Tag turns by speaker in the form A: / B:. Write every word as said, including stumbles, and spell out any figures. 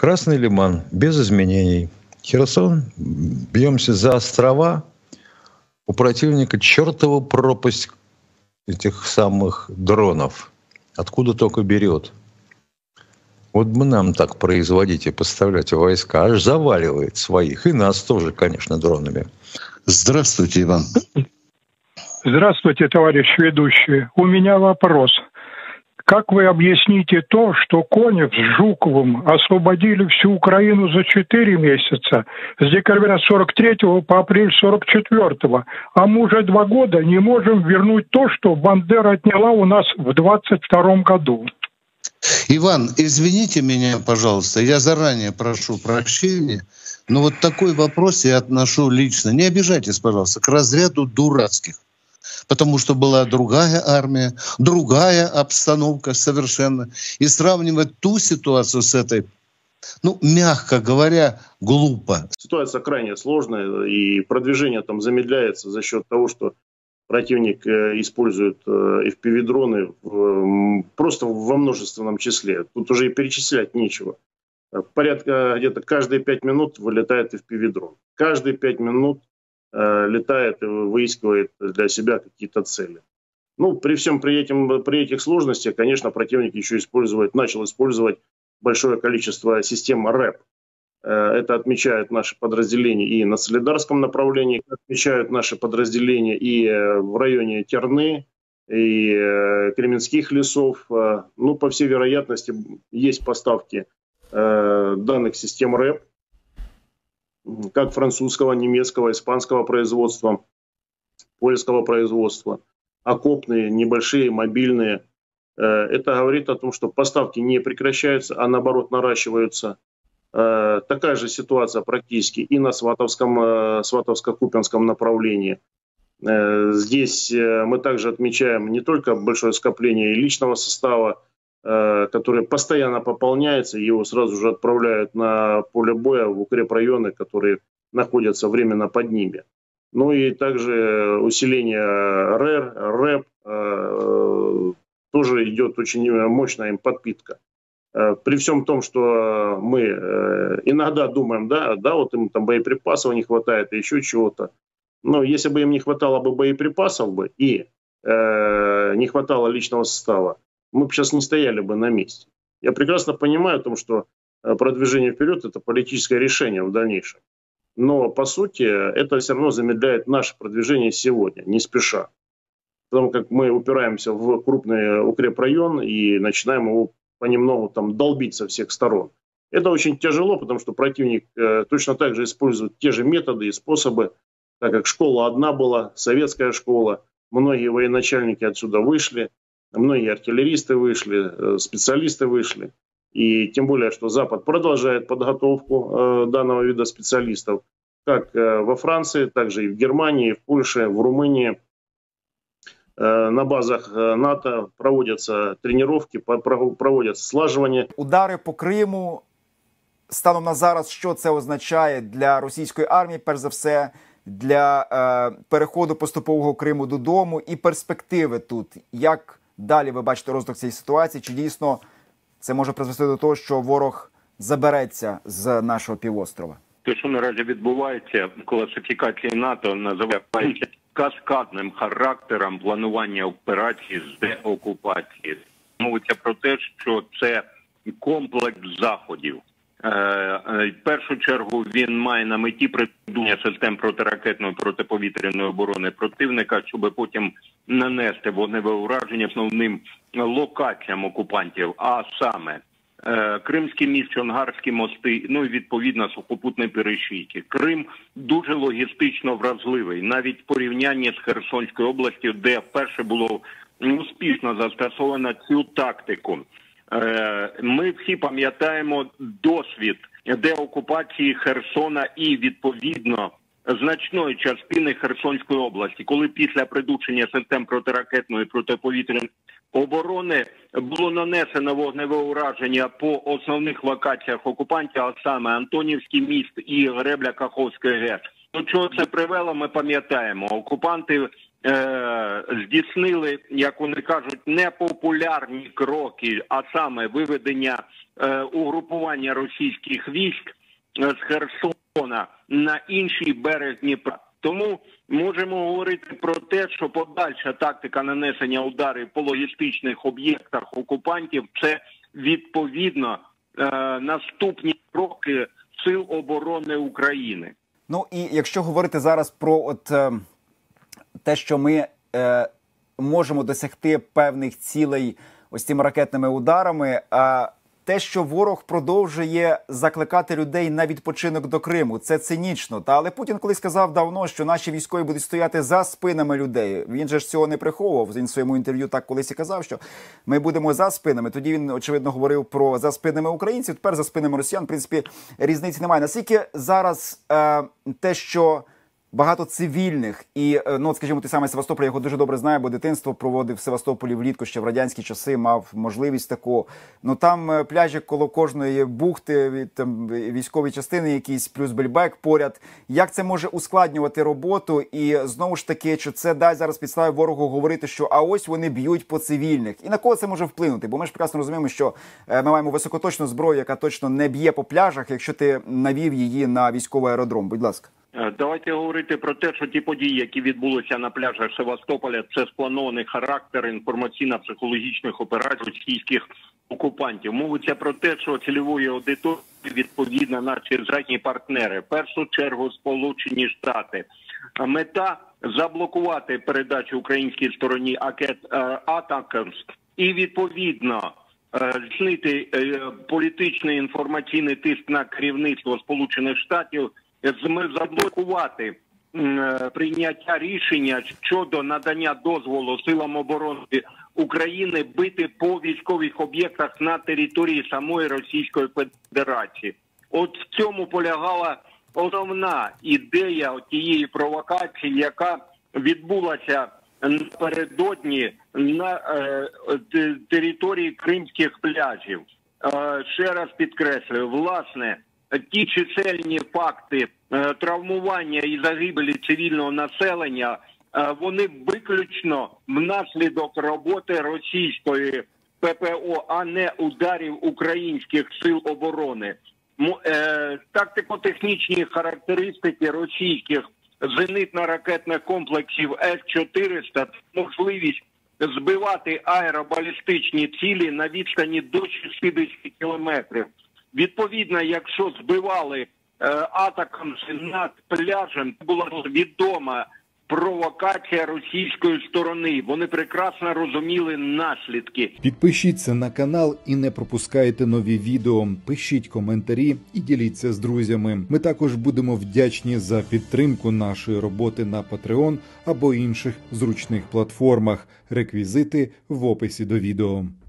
A: Красный Лиман без изменений. Херсон, бьемся за острова. У противника чертова пропасть этих самых дронов. Откуда только берет. Вот бы нам так производить и поставлять войска. Аж заваливает своих. И нас тоже, конечно, дронами.
B: Здравствуйте, Иван.
C: Здравствуйте, товарищ ведущий. У меня вопрос. Как вы объясните то, что Конев с Жуковым освободили всю Украину за четыре месяца, с декабря сорок третьего по апрель сорок четвёртого, а мы уже два года не можем вернуть то, что Бандера отняла у нас в двадцать втором году?
B: Иван, извините меня, пожалуйста, я заранее прошу прощения, но вот такой вопрос я отношу лично, не обижайтесь, пожалуйста, к разряду дурацких. Потому что была другая армия, другая обстановка совершенно. И сравнивать ту ситуацию с этой, ну, мягко говоря, глупо.
D: Ситуация крайне сложная, и продвижение там замедляется за счет того, что противник использует эф пи ви-дроны просто во множественном числе. Тут уже и перечислять нечего. Порядка где-то каждые пять минут вылетает эф пи ви-дрон. Каждые пять минут летает и выискивает для себя какие-то цели. Ну, при всем при, этим, при этих сложностях, конечно, противник еще использует, начал использовать большое количество систем рэп. Это отмечают наши подразделения и на Солидарском направлении, отмечают наши подразделения и в районе Терны, и Кременских лесов. Ну, по всей вероятности, есть поставки данных систем рэп, как французского, немецкого, испанского производства, польского производства, окопные, небольшие, мобильные. Это говорит о том, что поставки не прекращаются, а наоборот наращиваются. Такая же ситуация практически и на Сватовском, Сватовско-Купянском направлении. Здесь мы также отмечаем не только большое скопление личного состава, который постоянно пополняется, его сразу же отправляют на поле боя в укрепрайоны, которые находятся временно под ними. Ну и также усиление РЭР, РЭП, э, тоже идет очень мощная им подпитка. Э, при всем том, что мы э, иногда думаем, да, да, вот им там боеприпасов не хватает и еще чего-то. Но если бы им не хватало бы боеприпасов бы и э, не хватало личного состава, мы бы сейчас не стояли бы на месте. Я прекрасно понимаю о том, что продвижение вперед – это политическое решение в дальнейшем. Но, по сути, это все равно замедляет наше продвижение сегодня, не спеша. Потому как мы упираемся в крупный укрепрайон и начинаем его понемногу там долбить со всех сторон. Это очень тяжело, потому что противник э, точно так же использует те же методы и способы, так как школа одна была, советская школа, многие военачальники отсюда вышли, многие артиллеристы вышли, специалисты вышли. И тем более, что Запад продолжает подготовку э, данного вида специалистов, как э, во Франции, так же и в Германии, в Польше, в Румынии. Э, на базах НАТО проводятся тренировки, проводятся слаживания.
E: Удари по Криму, станом на зараз, що це означає для російської армії, перш за все, для е, переходу поступового Криму додому і перспективи тут? Як далі ви бачите розвиток цієї ситуації? Чи дійсно це може призвести до того, що ворог забереться з нашого півострова?
F: Те, що наразі відбувається, класифікації НАТО називається каскадним характером планування операцій з деокупації. Мовиться про те, що це комплекс заходів. В першу чергу він має на меті придумання систем протиракетної протиповітряної оборони противника, щоб потім нанести вогневе ураження основним локаціям окупантів, а саме Кримський міст, Чонгарські мости, ну і відповідно сухопутні перешийки. Крим дуже логістично вразливий, навіть в порівнянні з Херсонською областю, де вперше було успішно застосовано цю тактику. Ми всі пам'ятаємо досвід деокупації Херсона і, відповідно, значної частини Херсонської області, коли після придушення систем протиракетної протиповітряної оборони було нанесено вогневе ураження по основних локаціях окупантів, а саме Антонівський міст і Гребля Каховської ГЕС. До чого це привело, ми пам'ятаємо. Окупанти е, здійснили, як вони кажуть, непопулярні кроки, а саме виведення е, угрупування російських військ з Херсона на інший берег Дніпра. Тому можемо говорити про те, що подальша тактика нанесення ударів по логістичних об'єктах окупантів – це відповідно е, наступні кроки Сил оборони України.
E: Ну і якщо говорити зараз про от е, те, що ми е, можемо досягти певних цілей ось цими ракетними ударами, а те, що ворог продовжує закликати людей на відпочинок до Криму, це цинічно. Та але Путін колись сказав давно, що наші військові будуть стояти за спинами людей. Він же ж цього не приховував. Він в своєму інтерв'ю так колись і казав, що ми будемо за спинами. Тоді він, очевидно, говорив про за спинами українців, тепер за спинами росіян. В принципі, різниці немає. Наскільки зараз е, те, що багато цивільних і, ну, скажімо, той самий Севастополь, я його дуже добре знаю, бо дитинство проводив в Севастополі влітку, ще в радянські часи мав можливість таку. Ну, там пляжі коло кожної бухти, там військові частини якісь, плюс бельбек поряд. Як це може ускладнювати роботу? І, знову ж таки, що це дасть зараз підстави ворогу говорити, що а ось вони б'ють по цивільних. І на кого це може вплинути? Бо ми ж прекрасно розуміємо, що ми маємо високоточну зброю, яка точно не б'є по пляжах, якщо ти навів її на військовий аеродром. Будь ласка.
F: Давайте говорити про те, що ті події, які відбулися на пляжах Севастополя, це спланований характер інформаційно-психологічних операцій російських окупантів. Мовиться про те, що цільовою аудиторією відповідно наші західні партнери, в першу чергу Сполучені Штати. Мета – заблокувати передачу українській стороні «Атакамс» і відповідно здійснити політичний інформаційний тиск на керівництво Сполучених Штатів, заблокувати прийняття рішення щодо надання дозволу Силам оборони України бити по військових об'єктах на території самої Російської Федерації. От в цьому полягала основна ідея тієї провокації, яка відбулася напередодні на е, території кримських пляжів. Е, ще раз підкреслюю, власне, ті чисельні факти е, травмування і загибелі цивільного населення, е, вони виключно внаслідок роботи російської ППО, а не ударів українських сил оборони. М, е, тактико-технічні характеристики російських зенитно-ракетних комплексів С чотириста – можливість збивати аеробалістичні цілі на відстані до шістдесят кілометрів. Відповідно, якщо збивали е, атакам над пляжем, була відома провокація російської сторони. Вони прекрасно розуміли наслідки.
G: Підпишіться на канал і не пропускайте нові відео. Пишіть коментарі і діліться з друзями. Ми також будемо вдячні за підтримку нашої роботи на Patreon або інших зручних платформах. Реквізити в описі до відео.